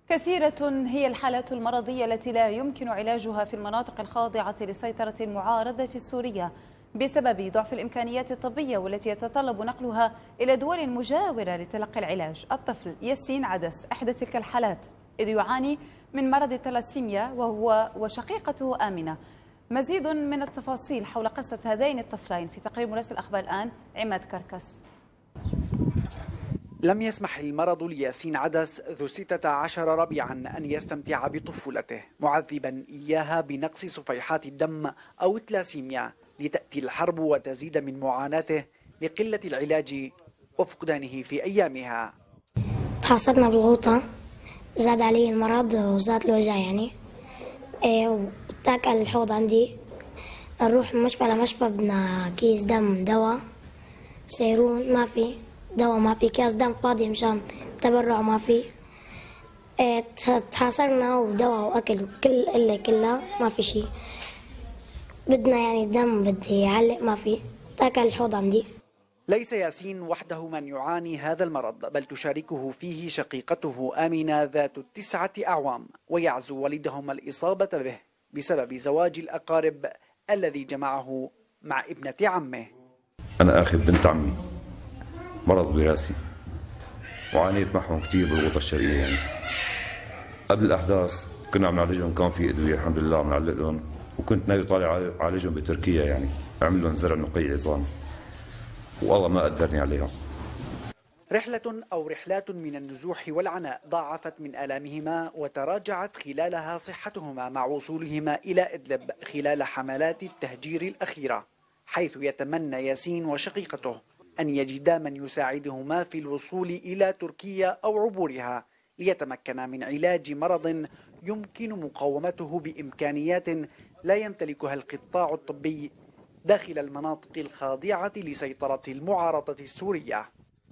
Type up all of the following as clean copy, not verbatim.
كثيرة هي الحالات المرضية التي لا يمكن علاجها في المناطق الخاضعة لسيطرة المعارضة السورية بسبب ضعف الإمكانيات الطبية، والتي يتطلب نقلها إلى دول مجاورة لتلقي العلاج. الطفل ياسين عدس إحدى تلك الحالات، إذ يعاني من مرض الثلاسيميا وهو وشقيقته آمنة. مزيد من التفاصيل حول قصة هذين الطفلين في تقرير مراسل أخبار الآن عماد كركس. لم يسمح المرض لياسين عدس ذو 16 ربيعا أن يستمتع بطفولته، معذبا إياها بنقص صفيحات الدم أو التلاسيميا، لتأتي الحرب وتزيد من معاناته لقلة العلاج وفقدانه في أيامها. تحصلنا بالغوطة، زاد علي المرض وزاد الوجع يعني. وتاكل الحوض عندي، نروح من مشفى لمشفى بدنا كيس دم، دواء، سيرون ما في دواء، ما في كاس دم فاضي مشان تبرع ما في. تحاصرنا ودواء واكل وكل اللي كلها ما في شيء. بدنا يعني الدم بدي يعلق ما في. تاكل الحوض عندي. ليس ياسين وحده من يعاني هذا المرض، بل تشاركه فيه شقيقته آمنة ذات 9 أعوام، ويعزو والدهم الإصابة به بسبب زواج الأقارب الذي جمعه مع ابنة عمه. أنا أخذ بنت عمي مرض وراثي، وعانيت معهم كثير بالغوطة الشرقية يعني. قبل الأحداث كنا عم نعالجهم، كان في أدوية الحمد لله عم نعلق لهم، وكنت ناوي طالع عالجهم بتركيا يعني، أعمل لهم زرع نقي عظام، والله ما قدرني عليها. رحلة أو رحلات من النزوح والعناء ضاعفت من آلامهما، وتراجعت خلالها صحتهما مع وصولهما إلى إدلب خلال حملات التهجير الأخيرة، حيث يتمنى ياسين وشقيقته أن يجدا من يساعدهما في الوصول إلى تركيا أو عبورها، ليتمكنا من علاج مرض يمكن مقاومته بإمكانيات لا يمتلكها القطاع الطبي داخل المناطق الخاضعة لسيطرة المعارضة السورية.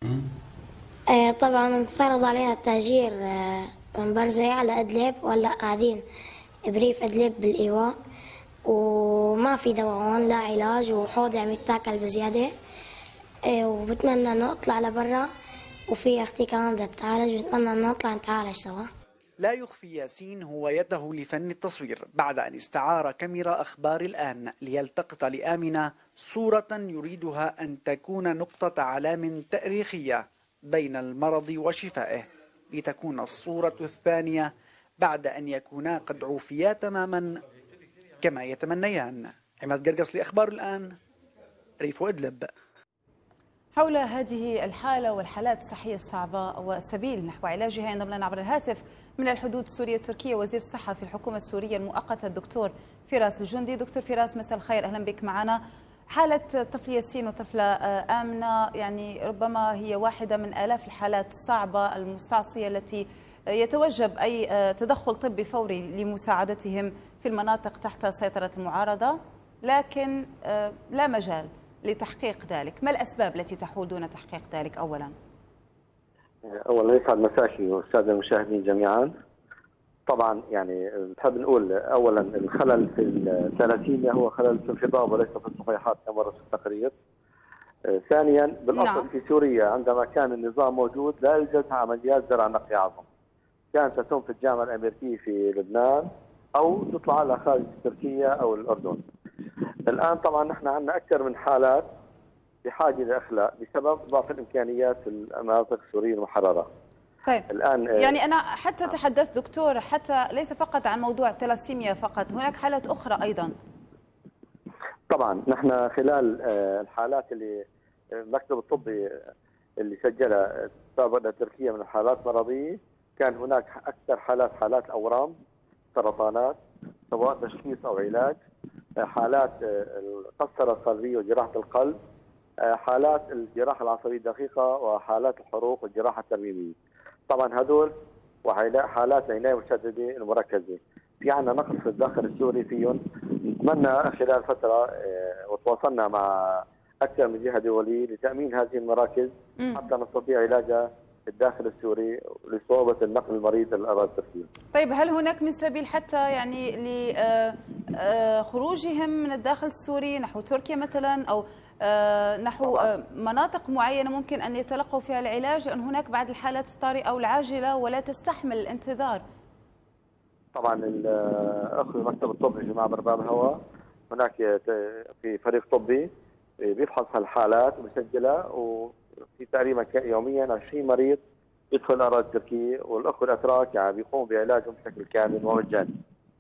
طبعا فرض علينا التهجير من برزة على إدلب، ولا قاعدين بريف إدلب بالإيواء، وما في دواء هون لا علاج، وحوضي عم يتاكل بزيادة. وبتمنى انه اطلع لبرا، وفي اختي كمان بدها تتعالج، بتمنى انه نطلع نتعالج سوا. لا يخفي ياسين هوايته لفن التصوير بعد أن استعار كاميرا أخبار الآن ليلتقط لآمنة صورة يريدها أن تكون نقطة علام تاريخية بين المرض وشفائه، لتكون الصورة الثانية بعد أن يكونا قد عوفيا تماما كما يتمنيان. عماد قرقص لأخبار الآن، ريف إدلب. حول هذه الحالة والحالات الصحية الصعبة والسبيل نحو علاجها ينضم لنا عبر الهاتف من الحدود السورية التركية وزير الصحة في الحكومة السورية المؤقتة الدكتور فراس الجندي. دكتور فراس، مساء الخير، أهلا بك معنا. حالة طفل ياسين وطفلة آمنة يعني ربما هي واحدة من آلاف الحالات الصعبة المستعصية التي يتوجب أي تدخل طبي فوري لمساعدتهم في المناطق تحت سيطرة المعارضة، لكن لا مجال لتحقيق ذلك. ما الأسباب التي تحول دون تحقيق ذلك؟ أولا يسعد مساكي والسادة المشاهدين جميعا. طبعا يعني بحب نقول اولا الخلل في الثلاسيميا هو خلل في الخضاب وليس في الصفيحات كما ورد في التقرير. ثانيا بالاصل في سوريا عندما كان النظام موجود لا يوجد عمليات زرع نقي عظم، كانت تتم في الجامعه الامريكيه في لبنان او تطلع على خارج تركيا او الاردن. الان طبعا نحن عندنا اكثر من حالات بحاجه لاخلاء بسبب ضعف الامكانيات في المناطق السوريه المحرره. طيب الآن يعني أنا حتى تحدثت دكتور حتى ليس فقط عن موضوع الثلاسيميا فقط، هناك حالات أخرى أيضا. طبعا نحن خلال الحالات اللي المكتب الطبي اللي سجلها سابقا تركيا من الحالات مرضية، كان هناك أكثر حالات أورام، سرطانات سواء تشخيص أو علاج، حالات القسطرة الصدرية وجراحة القلب، حالات الجراحة العصبية الدقيقة، وحالات الحروق والجراحة الترميمية. طبعا هذول وحالات العناية المشددة المركزة. في عندنا نقص في الداخل السوري فيهم. نتمنى خلال فترة وتواصلنا مع أكثر من جهة دولية لتأمين هذه المراكز حتى نستطيع علاجها في الداخل السوري لصعوبة النقل المريض للأراضي التركية. طيب هل هناك من سبيل حتى يعني لخروجهم من الداخل السوري نحو تركيا مثلا، أو نحو مناطق معينة ممكن أن يتلقوا فيها العلاج، لأن هناك بعض الحالات الطارئة أو العاجلة ولا تستحمل الانتظار. طبعا اخوي المكتب الطبي في معبر باب الهواء هناك في فريق طبي بيفحص هالحالات وبيسجلها، وفي تقريبا يوميا 20 مريض يدخل الاراضي التركيه، والاخوه الاتراك يعني بيقوموا بعلاجهم بشكل كامل ومجاني.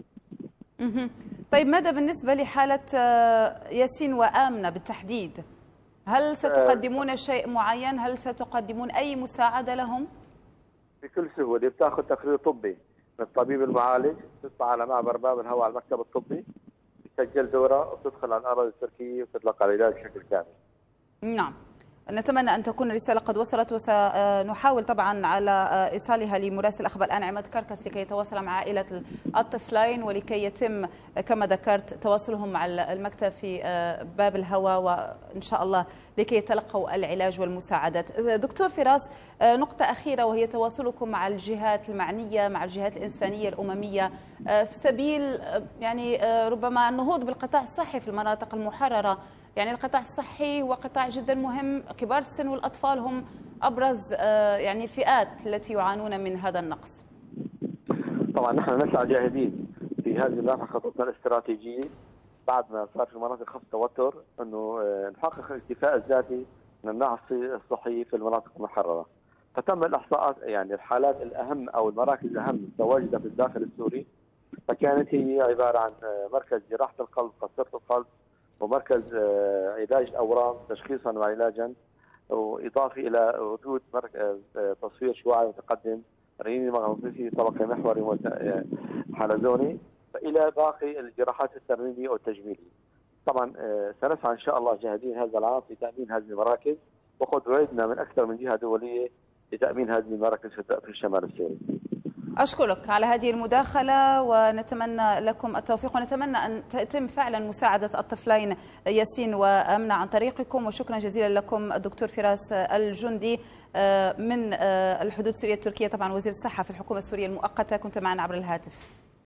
طيب ماذا بالنسبه لحاله ياسين وآمنة بالتحديد؟ هل ستقدمون شيء معين؟ هل ستقدمون اي مساعده لهم؟ بكل سهوله بتاخذ تقرير طبي من الطبيب المعالج، تطلع على معبر باب الهواء على المكتب الطبي، تسجل دوره وتدخل على الاراضي التركيه وتتلقى العلاج بشكل كامل. نعم، نتمنى أن تكون الرسالة قد وصلت، وسنحاول طبعا على إيصالها لمراسل أخبار الآن عماد كركس لكي يتواصل مع عائلة الطفلين، ولكي يتم كما ذكرت تواصلهم مع المكتب في باب الهواء، وإن شاء الله لكي يتلقوا العلاج والمساعدات. دكتور فراس، نقطة أخيرة وهي تواصلكم مع الجهات المعنية، مع الجهات الإنسانية الأممية في سبيل يعني ربما النهوض بالقطاع الصحي في المناطق المحررة. يعني القطاع الصحي هو قطاع جدا مهم، كبار السن والأطفال هم أبرز يعني الفئات التي يعانون من هذا النقص. طبعا نحن نسعى جاهدين في هذه المرحلة خطتنا الاستراتيجية بعد ما صار في مناطق خفض توتر انه نحقق الاكتفاء الذاتي من الناحية الصحية في المناطق المحررة. فتم الإحصاءات يعني الحالات الأهم أو المراكز الأهم المتواجدة في الداخل السوري، فكانت هي عبارة عن مركز جراحة القلب قسطرة القلب، ومركز علاج الأورام تشخيصا وعلاجا، وإضافة إلى وجود مركز تصوير شعاعي متقدم رنين مغناطيسي طبقي محوري حلزوني، فإلى باقي الجراحات الترميمية والتجميلية. طبعا سنسعى إن شاء الله جاهدين هذا العام في تأمين هذه المراكز، وقد وعدنا من أكثر من جهة دولية لتأمين هذه المراكز في الشمال السوري. أشكرك على هذه المداخلة، ونتمنى لكم التوفيق، ونتمنى أن تتم فعلا مساعدة الطفلين ياسين وآمنة عن طريقكم. وشكرا جزيلا لكم الدكتور فراس الجندي من الحدود السورية التركية، طبعا وزير الصحة في الحكومة السورية المؤقتة، كنت معنا عبر الهاتف.